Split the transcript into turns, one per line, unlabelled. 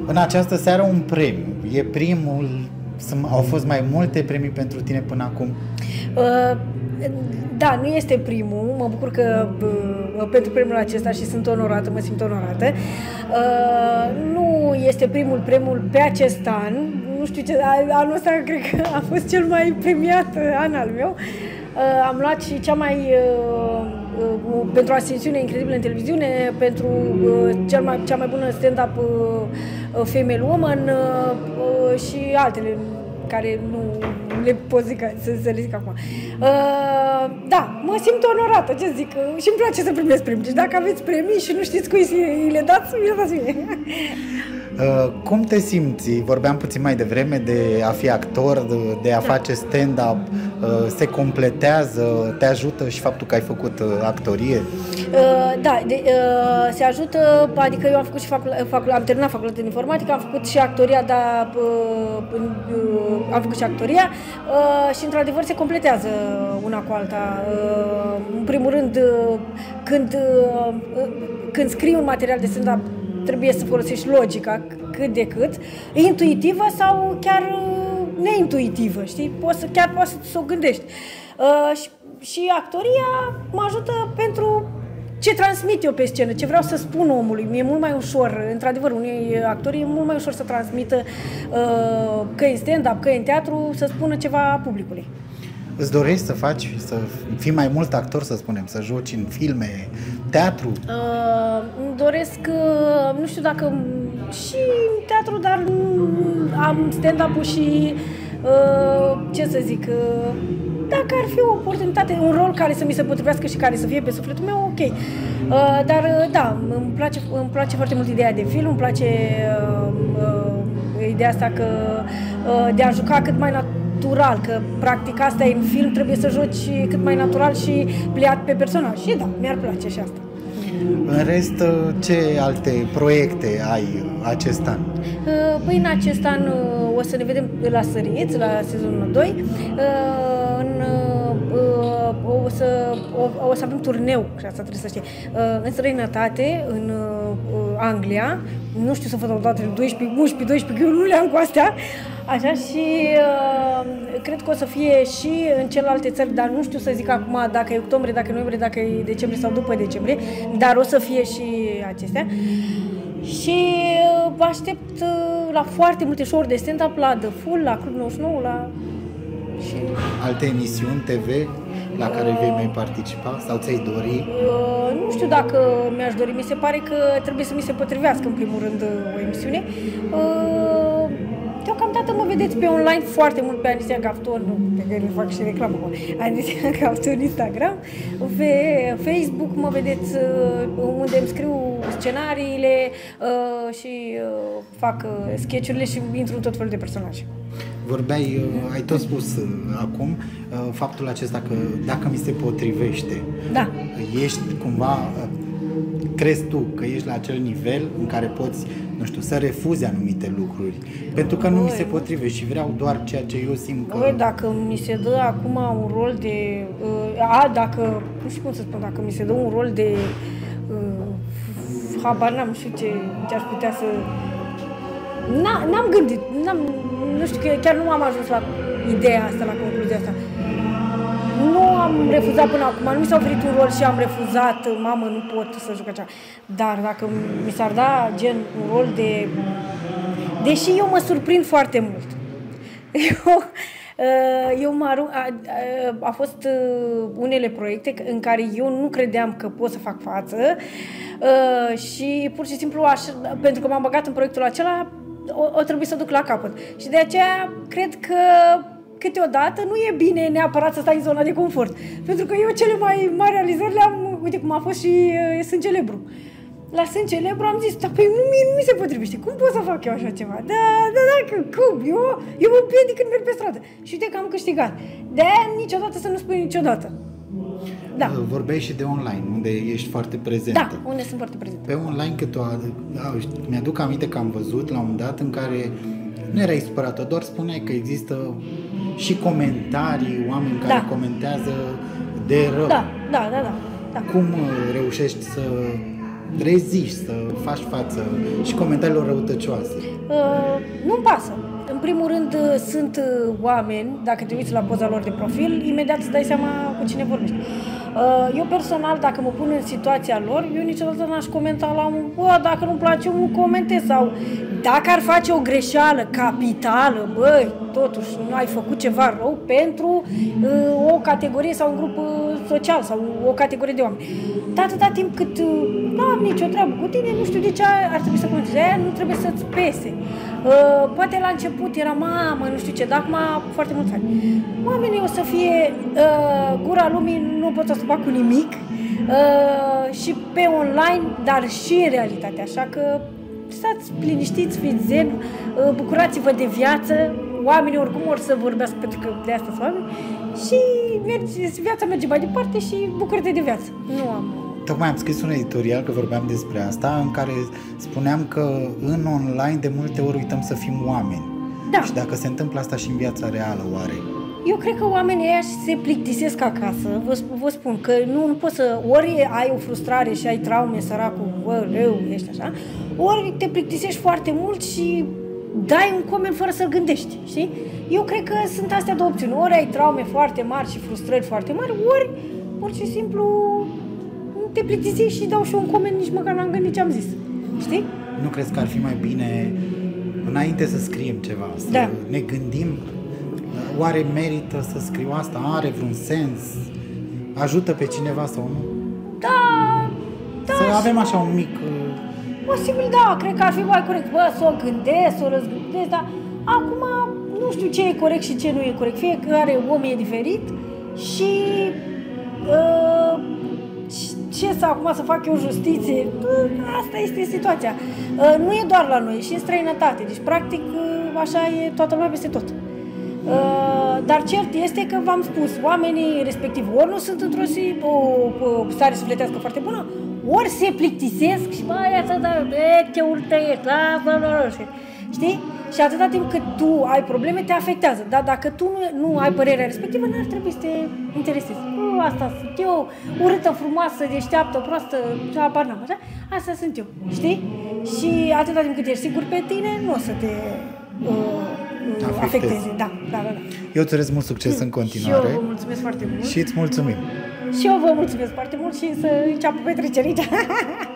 În această seară un premiu. E primul, au fost mai multe premii pentru tine până acum?
Da, nu este primul. Mă bucur că pentru premiul acesta și sunt onorată, mă simt onorată. Nu este premiul pe acest an. Nu știu ce, anul ăsta cred că a fost cel mai premiat an al meu. Am luat și pentru ascensiune incredibilă în televiziune, pentru cea mai bună stand-up female woman și altele care nu le pot zic, să le zic acum. Da, mă simt onorată, ce zic, și îmi place să primesc premii. Deci dacă aveți premii și nu știți cui le dați, mi le dați mie.
Cum te simți? Vorbeam puțin mai devreme de a fi actor, de a face stand-up. Se completează? Te ajută și faptul că ai făcut actorie?
Da, se ajută, adică eu am făcut și am terminat facultatea de informatică, am făcut și actoria, dar am făcut și actoria și într-adevăr se completează una cu alta. În primul rând, când scrii un material de stand-up, trebuie să folosești logica cât de cât, intuitivă sau chiar neintuitivă, știi? Chiar poți să o gândești. Și actoria mă ajută pentru ce transmit eu pe scenă, ce vreau să spun omului. Mi-e mult mai ușor, într-adevăr, unii actori e mult mai ușor să transmită că în stand-up, că în teatru, să spună ceva publicului.
Îți dorești să faci, să fii mai mult actor, să spunem, să joci în filme, teatru?
Îmi doresc, nu știu dacă și în teatru, dar am stand-up-ul și, ce să zic, dacă ar fi o oportunitate, un rol care să mi se potrivească și care să fie pe sufletul meu, ok. Dar da, îmi place foarte mult ideea de film, îmi place ideea asta de a juca cât mai natural, că practic asta e în film, trebuie să joci cât mai natural și pliat pe personaj. Și da, mi-ar place și asta.
În rest, ce alte proiecte ai acest an?
Păi în acest an o să ne vedem la Săriți, la sezonul 2. O să avem turneu, și asta trebuie să știi, în străinătate, în Anglia. Nu știu să văd o dată 12, 11, 12, că eu nu le am cu astea. Așa, și cred că o să fie și în celelalte țări, dar nu știu să zic acum dacă e octombrie, dacă e noiembrie, dacă e decembrie sau după decembrie, dar o să fie și acestea. Și aștept la foarte multe show-uri de stand-up, la The Full, la Club 99, la... Și...
Alte emisiuni TV la care vei mai participa sau ți-ai dori?
Nu știu dacă mi-aș dori, mi se pare că trebuie să mi se potrivească în primul rând o emisiune. Deocamdată mă vedeți pe online foarte mult pe Anisia Gafton, pe care le fac și reclamă, Anisia Gafton Instagram, pe Facebook mă vedeți unde îmi scriu scenariile și fac sketch-urile și intru în tot felul de personaje.
Vorbeai, ai tot spus acum, faptul acesta că dacă mi se potrivește,
da.
Ești cumva, crezi tu că ești la acel nivel în care poți, nu știu, să refuzi anumite lucruri, pentru că nu mi se potrivește și vreau doar ceea ce eu simt că...
Dacă mi se dă acum un rol de... dacă, nu știu cum să spun, dacă mi se dă un rol de... habar n-am, nu știu ce aș putea să... N-am gândit, nu știu, chiar nu am ajuns la ideea asta, la concluzia asta. Nu am refuzat până acum, nu mi s-a oferit un rol și am refuzat, mamă, nu pot să joc așa. Dar dacă mi s-ar da gen un rol de... Deși eu mă surprind foarte mult. Eu mă arunc, a fost unele proiecte în care eu nu credeam că pot să fac față și pur și simplu, pentru că m-am băgat în proiectul acela, o trebuie să duc la capăt. Și de aceea cred că câteodată nu e bine neapărat să stai în zona de confort. Pentru că eu cele mai mari realizări le-am, uite cum a fost și Sunt Celebru. La Sunt Celebru am zis, dar păi nu mi se potrivește, cum pot să fac eu așa ceva? Cum? Eu mă piedic când merg pe stradă. Și uite că am câștigat. De-aia niciodată să nu spui niciodată. Da.
Vorbeai și de online, unde ești foarte prezentă.
Da, unde sunt foarte prezentă.
Pe online mi-aduc aminte că am văzut la un moment dat în care nu erai supărată, doar spuneai că există și comentarii, oameni care comentează de rău.
Da.
Cum reușești să reziști, să faci față și comentariilor răutăcioase?
Nu-mi pasă. În primul rând, sunt oameni, dacă te uiți la poza lor de profil, imediat îți dai seama cu cine vorbești. Eu personal, dacă mă pun în situația lor, eu niciodată n-aș comenta la un, dacă nu-mi place, eu nu comentez. Sau dacă ar face o greșeală capitală, băi, totuși nu ai făcut ceva rău pentru o categorie sau un grup social sau o categorie de oameni. Dar atâta timp cât nu am nicio treabă cu tine, nu știu de ce ar trebui să comentezi. Aia nu trebuie să-ți pese. Poate la început era mamă, nu știu ce, dar acum foarte mulți ani. Oamenii o să fie gura lumii, nu pot să fac cu nimic și pe online, dar și în realitate. Așa că stați liniștiți, fiți zen, bucurați-vă de viață. Oamenii oricum or să vorbească pentru că de asta sunt oameni și viața merge mai departe și bucură-te de viață. Nu am...
Tocmai am scris un editorial, că vorbeam despre asta, în care spuneam că în online de multe ori uităm să fim oameni.
Da.
Și dacă se întâmplă asta și în viața reală, oare?
Eu cred că oamenii ăia se plictisesc acasă. Vă spun că nu poți să... Ori ai o frustrare și ai traume, săracul, rău, ești așa, ori te plictisești foarte mult și dai un coment fără să-l gândești, știi? Eu cred că sunt astea două opțiuni. Ori ai traume foarte mari și frustrări foarte mari, ori pur și simplu te plictisești și dau și un coment, nici măcar n-am gândit ce am zis, știi?
Nu crezi că ar fi mai bine, înainte să scriem ceva, să ne gândim, oare merită să scriu asta? Are vreun sens? Ajută pe cineva sau nu?
Da,
să avem așa un mic...
Posibil, da, cred că ar fi mai corect. Să o gândesc, să o răzgândesc, dar acum nu știu ce e corect și ce nu e corect. Fiecare om e diferit și ce să acum să fac eu justiție, asta este situația. Nu e doar la noi, și în străinătate. Deci, practic, așa e toată lumea peste tot. Dar cert este că v-am spus, oamenii respectiv ori nu sunt într-o stare sufletească foarte bună, ori se plictisesc și ce urtă ești, știi? Și atâta timp cât tu ai probleme, te afectează. Dar dacă tu nu ai părerea respectivă, n-ar trebui să te interesezi. Asta sunt eu, urâtă, frumoasă, deșteaptă, proastă, apar n-am, așa? Asta sunt eu, știi? Și atâta timp cât ești sigur pe tine, nu o să te afecteze. Da.
Eu îți urez mult succes în continuare.
Și eu vă mulțumesc foarte mult.
Și îți mulțumim.
Și eu vă mulțumesc foarte mult și să înceapă petrecerea.